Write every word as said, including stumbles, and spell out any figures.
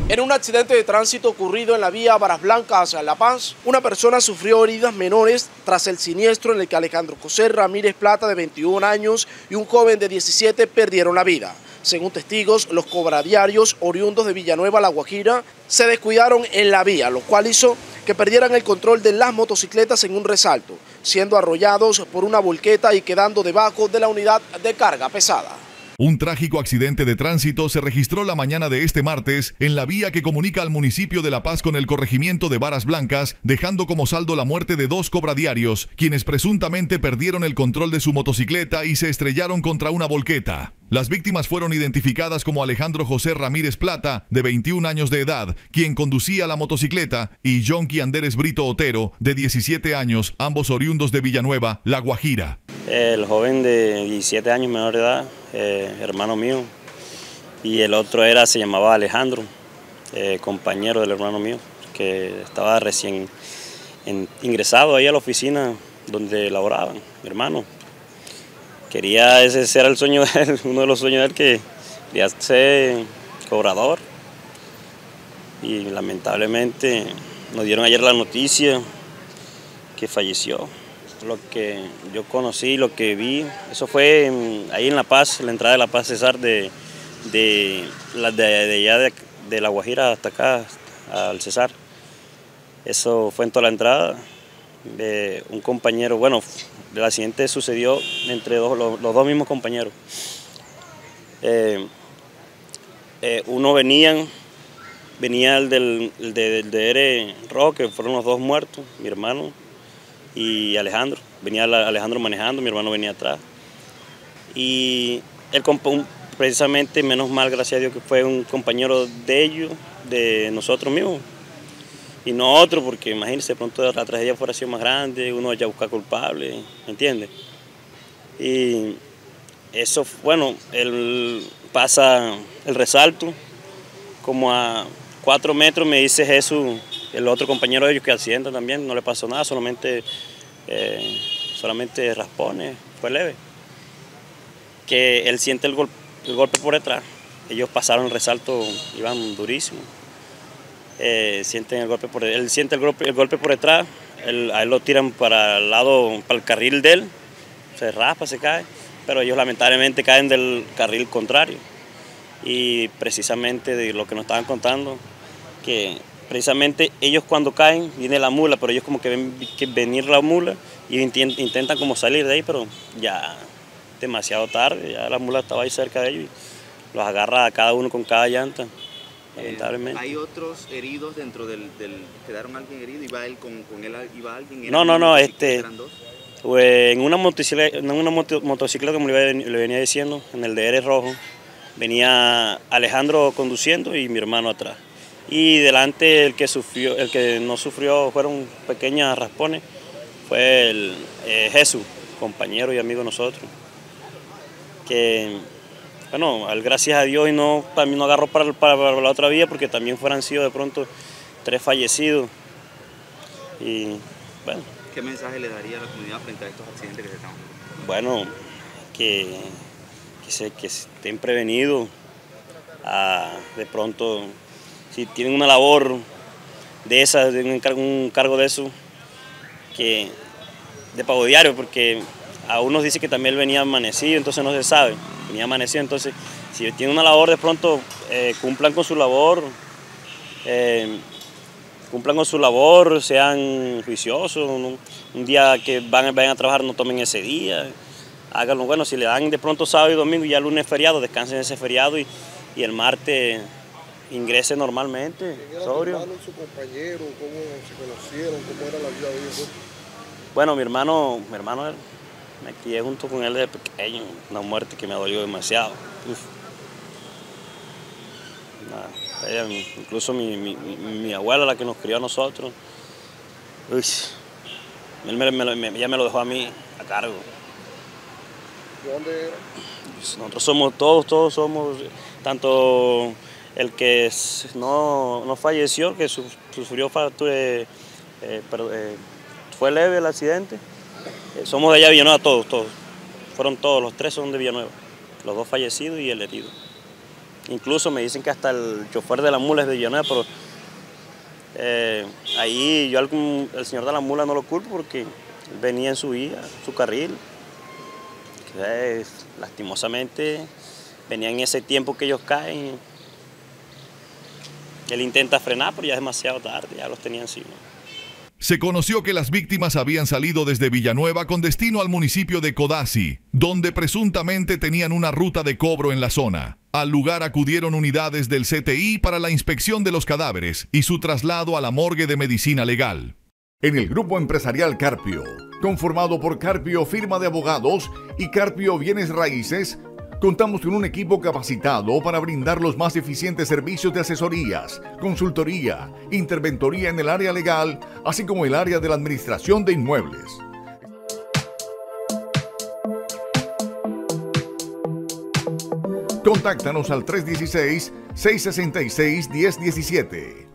En un accidente de tránsito ocurrido en la vía Varas Blancas hacia La Paz, una persona sufrió heridas menores tras el siniestro en el que Alejandro José Ramírez Plata, de veintiún años, y un joven de diecisiete perdieron la vida. Según testigos, los cobradiarios oriundos de Villanueva, La Guajira, se descuidaron en la vía, lo cual hizo que perdieran el control de las motocicletas en un resalto, siendo arrollados por una volqueta y quedando debajo de la unidad de carga pesada. Un trágico accidente de tránsito se registró la mañana de este martes en la vía que comunica al municipio de La Paz con el corregimiento de Varas Blancas, dejando como saldo la muerte de dos cobradiarios, quienes presuntamente perdieron el control de su motocicleta y se estrellaron contra una volqueta. Las víctimas fueron identificadas como Alejandro José Ramírez Plata, de veintiún años de edad, quien conducía la motocicleta, y Jonky Anderes Brito Otero, de diecisiete años, ambos oriundos de Villanueva, La Guajira. El joven de diecisiete años, menor de edad, eh, hermano mío, y el otro era, se llamaba Alejandro, eh, compañero del hermano mío, que estaba recién en, ingresado ahí a la oficina donde laboraban, mi hermano. Quería, ese era el sueño de él, uno de los sueños de él, que quería ser cobrador. Y lamentablemente nos dieron ayer la noticia que falleció. Lo que yo conocí, lo que vi, eso fue en, ahí en La Paz, la entrada de La Paz Cesar, de, de, de, de allá de, de La Guajira hasta acá, al Cesar. Eso fue en toda la entrada. De un compañero, bueno, el accidente sucedió entre dos, los, los dos mismos compañeros. Eh, eh, uno venían, venía el del, el de, el de R Rojo, que fueron los dos muertos, mi hermano y Alejandro. Venía Alejandro manejando, mi hermano venía atrás. Y él, precisamente, menos mal, gracias a Dios, que fue un compañero de ellos, de nosotros mismos. Y no otro, porque imagínense, de pronto la tragedia fuera sido más grande, uno vaya a buscar culpable, ¿me entiende? Y eso, bueno, él pasa el resalto, como a cuatro metros me dice Jesús, el otro compañero de ellos que accidenta también, no le pasó nada, solamente, eh, solamente raspones, fue leve. Que él siente el, gol el golpe por detrás, ellos pasaron el resalto, iban durísimo. Eh, sienten el golpe por, él siente el golpe, el golpe por detrás, él, a él lo tiran para el lado, para el carril de él, se raspa, se cae, pero ellos lamentablemente caen del carril contrario. Y precisamente de lo que nos estaban contando, que precisamente ellos cuando caen, viene la mula, pero ellos como que ven que venir la mula y intentan como salir de ahí, pero ya demasiado tarde, ya la mula estaba ahí cerca de ellos y los agarra a cada uno con cada llanta. Lamentablemente. Eh, ¿Hay otros heridos dentro del, del quedaron alguien herido? ¿Iba él con, con él iba alguien? No, no, no, este, pues, en una motocicleta, en una moto, motocicleta, como le, le venía diciendo, en el de R Rojo, venía Alejandro conduciendo y mi hermano atrás. Y delante el que sufrió, el que no sufrió fueron pequeños raspones, fue el eh, Jesús, compañero y amigo de nosotros, que bueno, gracias a Dios y no, también no agarró para, para, para la otra vía, porque también fueran sido de pronto tres fallecidos. Y bueno. ¿Qué mensaje le daría a la comunidad frente a estos accidentes que se están dando? Bueno, que, que, se, que estén prevenidos. A, de pronto, si tienen una labor de esa, de un, cargo, un cargo de eso, que de pago diario, porque a unos dice que también él venía amanecido, entonces no se sabe. Venía amanecido, entonces si tiene una labor de pronto, eh, cumplan con su labor, eh, cumplan con su labor, sean juiciosos, un, un día que van, vayan a trabajar no tomen ese día, háganlo, bueno, si le dan de pronto sábado y domingo y ya lunes feriado, descansen ese feriado y, y el martes ingrese normalmente, sobrio. ¿Quién era su compañero? ¿Cómo se conocieron? ¿Cómo era la vida de ellos? Bueno, mi hermano, mi hermano me crié junto con él desde pequeño, una muerte que me dolió demasiado. Uf. Nah, ella, incluso mi, mi, mi, mi abuela, la que nos crió a nosotros, uy, él me, me, me, ella me lo dejó a mí a cargo. ¿De dónde era? Nosotros somos todos, todos somos, tanto el que no, no falleció, el que sufrió fractura, eh, eh, eh, fue leve el accidente. Somos de allá de Villanueva todos, todos. Fueron todos, los tres son de Villanueva. Los dos fallecidos y el herido. Incluso me dicen que hasta el chofer de la mula es de Villanueva, pero eh, ahí yo al el señor de la mula no lo culpo porque venía en su vía, su carril. Que es, lastimosamente venía en ese tiempo que ellos caen. Él intenta frenar, pero ya es demasiado tarde, ya los tenía encima. Se conoció que las víctimas habían salido desde Villanueva con destino al municipio de Codazzi, donde presuntamente tenían una ruta de cobro en la zona. Al lugar acudieron unidades del C T I para la inspección de los cadáveres y su traslado a la morgue de medicina legal. En el grupo empresarial Carpio, conformado por Carpio Firma de Abogados y Carpio Bienes Raíces, contamos con un equipo capacitado para brindar los más eficientes servicios de asesorías, consultoría, interventoría en el área legal, así como el área de la administración de inmuebles. Contáctanos al tres uno seis, seis seis seis, uno cero uno siete.